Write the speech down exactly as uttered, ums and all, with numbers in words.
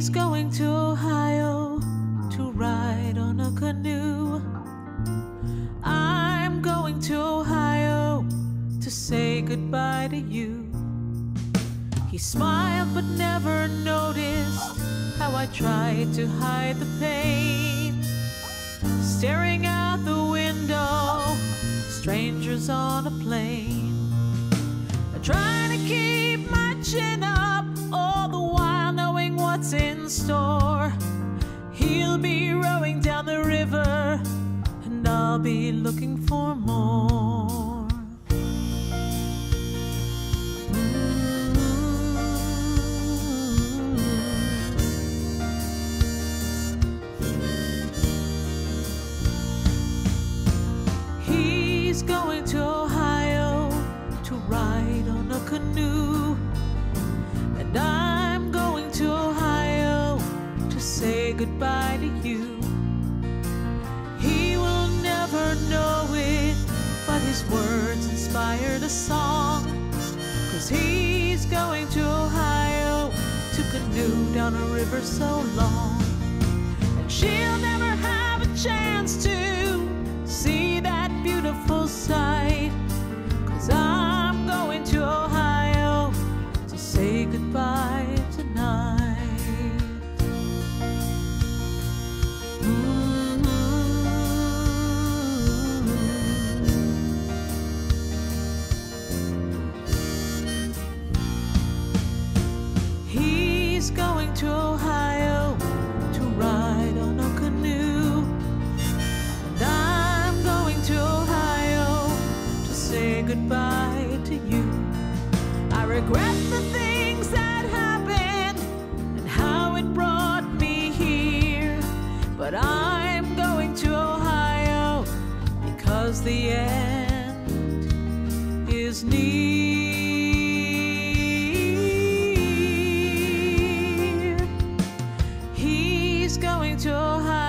He's going to Ohio to ride on a canoe. I'm going to Ohio to say goodbye to you. He smiled but never noticed how I tried to hide the pain. Staring out the window, strangers on a plane. Trying to keep my chin up, all the while knowing what's in store. He'll be rowing down the river, and I'll be looking for more. He's going to Ohio to ride on a canoe, and I'm going to Ohio to say goodbye to you. He will never know it, but his words inspired a song. 'Cause he's going to Ohio to canoe down a river so long, and she'll never have a chance to see that beautiful sight. 'Cause I'm going to Ohio to say goodbye tonight. Mm-hmm. He's going to Ohio to ride on a canoe, and I'm going to Ohio to say goodbye to you. I regret the things that happened and how it brought me here, but I'm going to Ohio because the end is near. He's going to Ohio